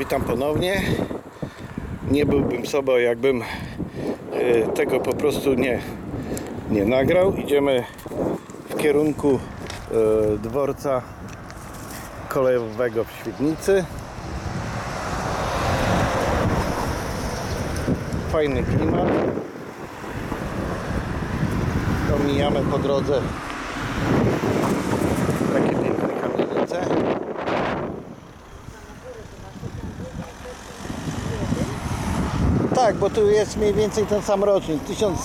Witam ponownie. Nie byłbym sobą, jakbym tego po prostu nie nagrał. Idziemy w kierunku dworca kolejowego w Świdnicy. Fajny klimat. Omijamy po drodze takie piękne kamienice. Tak, bo tu jest mniej więcej ten sam rocznik,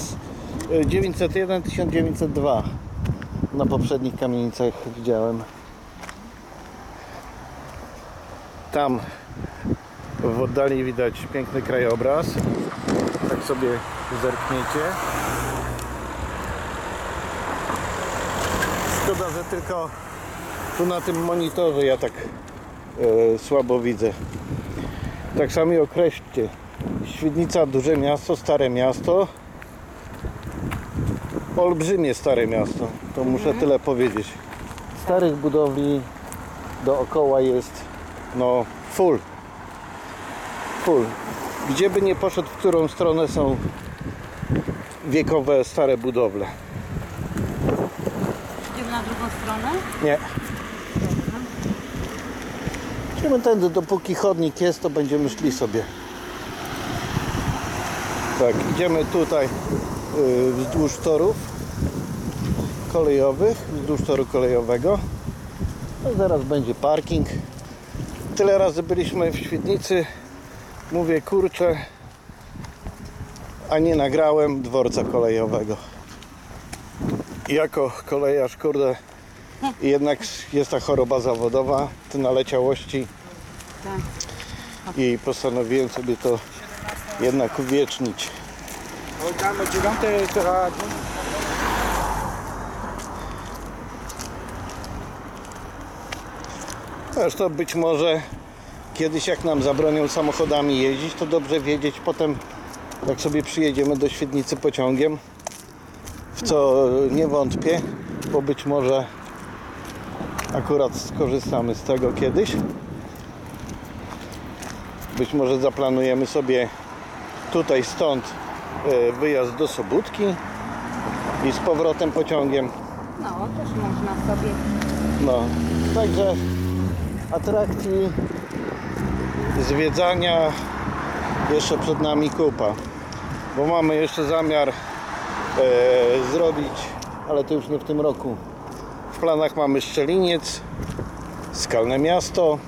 1901-1902. Na poprzednich kamienicach widziałem. Tam w oddali widać piękny krajobraz. Tak sobie zerkniecie. Szkoda, że tylko tu na tym monitorze ja tak słabo widzę. Tak samo określcie. Świdnica, duże miasto, stare miasto. Olbrzymie stare miasto. To muszę tyle powiedzieć. Starych budowli dookoła jest no full. Gdzie by nie poszedł, w którą stronę są wiekowe, stare budowle. Idziemy na drugą stronę? Nie. Idziemy tędy, dopóki chodnik jest, to będziemy szli sobie. Tak, idziemy tutaj wzdłuż torów kolejowych, wzdłuż toru kolejowego. No, zaraz będzie parking. Tyle razy byliśmy w Świdnicy. Mówię, kurczę, a nie nagrałem dworca kolejowego. Jako kolejarz, kurde, jednak jest ta choroba zawodowa, te naleciałości. Tak. I postanowiłem sobie to jednak uwiecznić. Tam o 9 to... Zresztą być może kiedyś, jak nam zabronią samochodami jeździć, to dobrze wiedzieć potem, jak sobie przyjedziemy do Świdnicy pociągiem, w co nie wątpię, bo być może akurat skorzystamy z tego kiedyś. Być może zaplanujemy sobie tutaj stąd wyjazd do Sobótki i z powrotem pociągiem. No, też można sobie. No, także atrakcji, zwiedzania jeszcze przed nami kupa, bo mamy jeszcze zamiar zrobić, ale to już nie w tym roku. W planach mamy Szczeliniec, Skalne Miasto,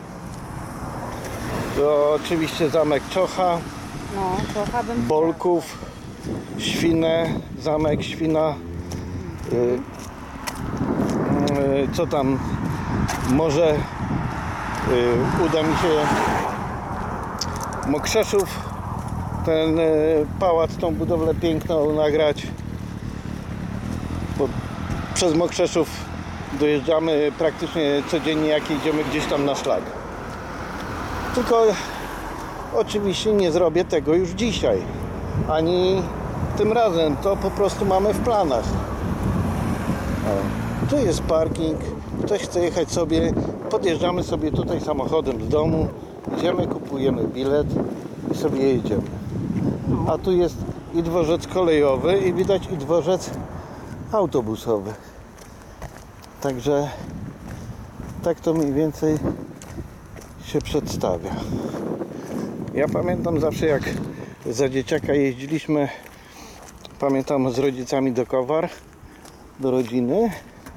to oczywiście zamek Czocha, No, trochę bym... Bolków, Świnę, zamek Świna, co tam może uda mi się Mokrzeszów, ten pałac, tą budowlę piękną nagrać, bo przez Mokrzeszów dojeżdżamy praktycznie codziennie, jak idziemy gdzieś tam na szlak. Tylko oczywiście nie zrobię tego już dzisiaj, ani tym razem, to po prostu mamy w planach. O, tu jest parking, ktoś chce jechać sobie, podjeżdżamy sobie tutaj samochodem z domu, idziemy, kupujemy bilet i sobie jedziemy. A tu jest i dworzec kolejowy i widać i dworzec autobusowy. Także tak to mniej więcej się przedstawia. Ja pamiętam zawsze, jak za dzieciaka jeździliśmy, pamiętam, z rodzicami do Kowar, do rodziny,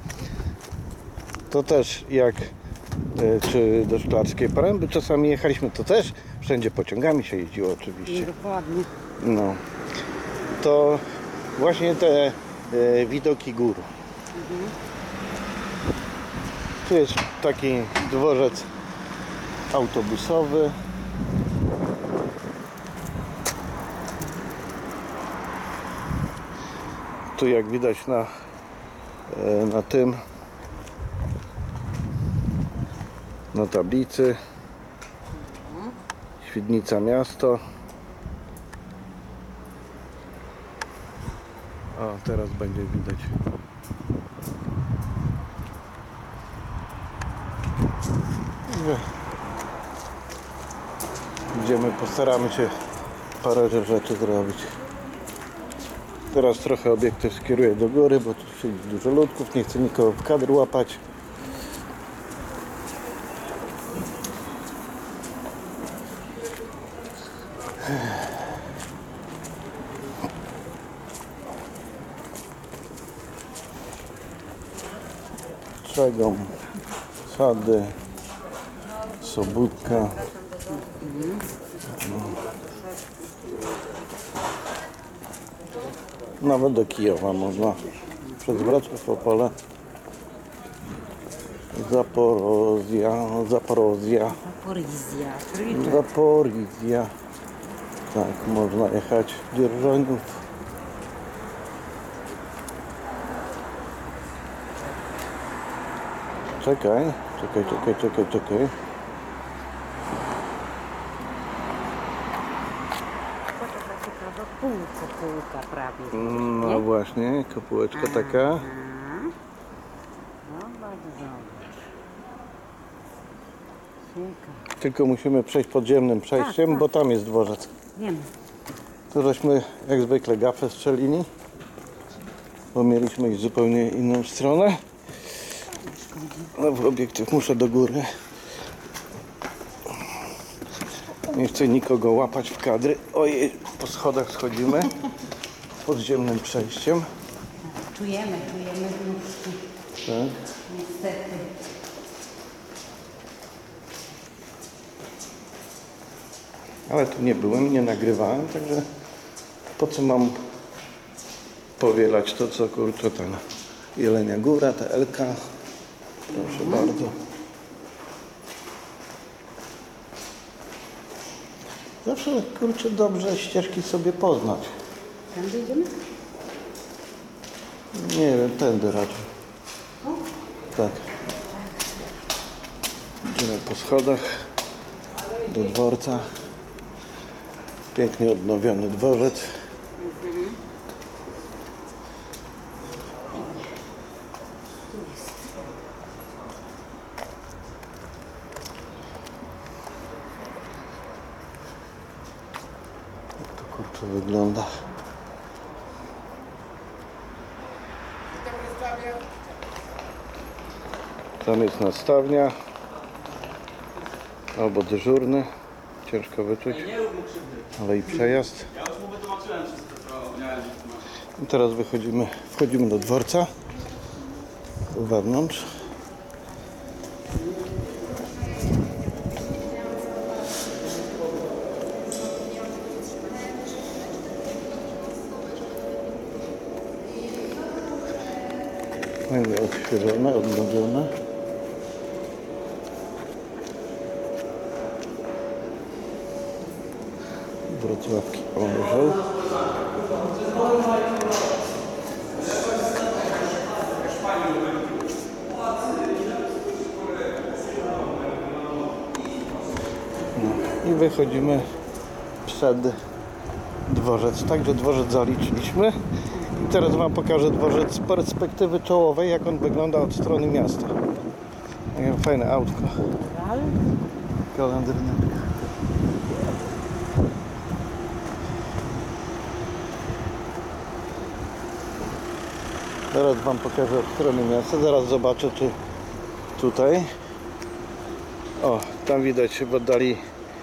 to też jak czy do Szklarskiej Poręby czasami jechaliśmy, to też wszędzie pociągami się jeździło oczywiście. Dokładnie. No, to właśnie te widoki gór. Tu jest taki dworzec autobusowy. Tu jak widać na tablicy Świdnica miasto. O, teraz będzie widać. Idziemy, postaramy się parę rzeczy zrobić. Teraz trochę obiektyw skieruję do góry, bo tu siedzi dużo ludków, nie chcę nikogo w kadr łapać. Strzegom, Sady, Sobótka. Nawet do Kijowa można. Przez Wrocław, Opole. Zaporozja. Tak, można jechać. Dzierżoniów. Czekaj. Kopułka prawie. No właśnie, kopułeczka taka. No bardzo dobrze. Ciekawe. Tylko musimy przejść podziemnym przejściem, Tak. bo tam jest dworzec. Wiem. Tu żeśmy jak zwykle gafę strzelili, bo mieliśmy iść zupełnie inną stronę. No w obiektyw muszę do góry. Nie chcę nikogo łapać w kadry. Ojej, po schodach schodzimy podziemnym przejściem. Czujemy nóżki. Tak. Niestety. Ale tu nie byłem, nie nagrywałem, także po co mam powielać to, co kurczę ten Jelenia Góra, ta Elka. Proszę bardzo. Zawsze kurczę dobrze ścieżki sobie poznać. Tam idziemy? Nie wiem, tędy raczej. Tak. Idziemy po schodach do dworca. Pięknie odnowiony dworzec. Jak to kurczę wygląda. Tam jest nastawnia albo dyżurny. Ciężko wyczuć, ale i przejazd. Ja już mu wytłumaczyłem wszystko, co miałem wytłumaczyć. I teraz wchodzimy do dworca. Tu wewnątrz. Fajnie odświeżone, odnowione. Wrocławki orzeł. No, i wychodzimy przed dworzec. Także dworzec zaliczyliśmy. I teraz wam pokażę dworzec z perspektywy czołowej, jak on wygląda od strony miasta. Takie fajne autko. Kalendryny. Teraz wam pokażę od strony miasta. Zaraz zobaczę, czy tutaj. O, tam widać w oddali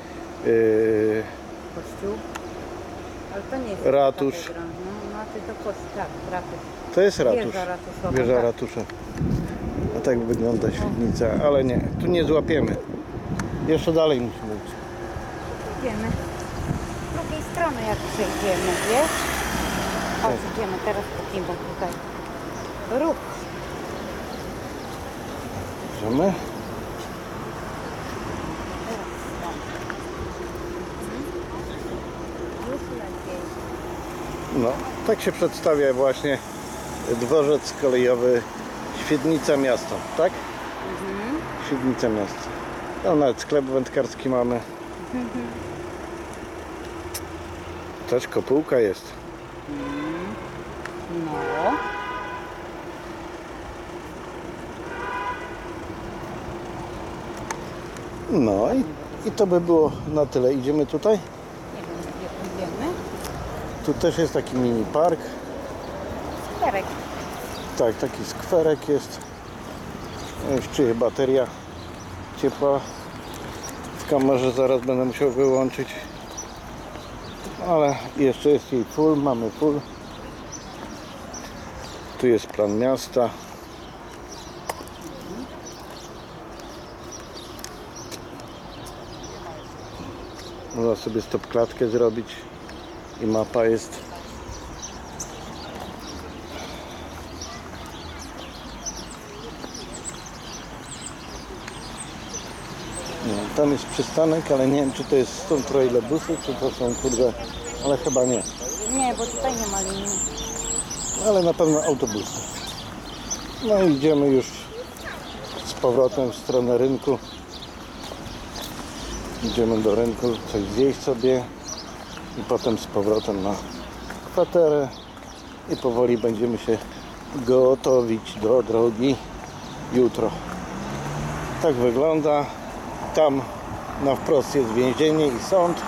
Kościół. Ale to nie jest Ratusz. katedra. No ty to kościół, tak, ratusz. To jest ratusz. Wieża ratuszowa, Wieża tak. ratusza. A tak wygląda świetlica, ale nie, tu nie złapiemy. Jeszcze dalej musimy iść. Idziemy. Z drugiej strony jak przejdziemy, wiesz? Chodź, idziemy teraz po kim, bo tutaj ruch. Idziemy. Już lepiej. No, tak się przedstawia właśnie dworzec kolejowy Świdnica Miasto, tak? Świdnica Miasto. Tam nawet sklep wędkarski mamy. Też kopułka jest. No. No i I to by było na tyle. Idziemy tutaj? Nie wiem, gdzie pójdziemy. Tu też jest taki mini park. Skwerek. Tak, taki skwerek jest. Już czuję bateria ciepła. W kamerze zaraz będę musiał wyłączyć. Ale jeszcze jest jej full, mamy full. Tu jest plan miasta. Można sobie stop klatkę zrobić i mapa jest. No, tam jest przystanek, ale nie wiem, czy to jest stąd trolejbusy, czy to są kurde, ale chyba nie. Nie, bo tutaj nie ma linii. Ale na pewno autobusy. No i idziemy już z powrotem w stronę rynku. Idziemy do rynku, coś zjeść sobie i potem z powrotem na kwaterę i powoli będziemy się gotowić do drogi jutro. Tak wygląda. Tam na wprost jest więzienie i sąd.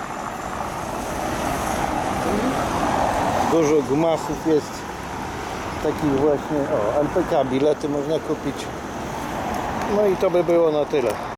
Dużo gmachów jest. Takich właśnie, o, MPK bilety można kupić. No i to by było na tyle.